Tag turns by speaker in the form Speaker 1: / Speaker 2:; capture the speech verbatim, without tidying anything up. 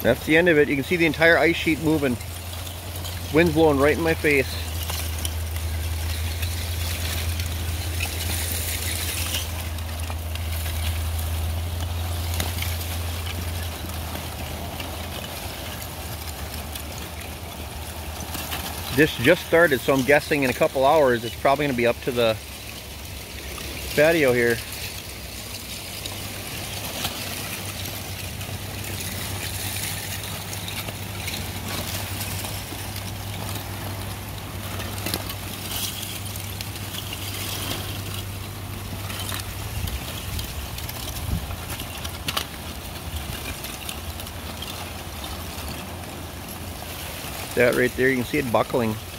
Speaker 1: That's the end of it. You can see the entire ice sheet moving. Wind's blowing right in my face. This just started, so I'm guessing in a couple hours it's probably going to be up to the patio here. That right there, you can see it buckling.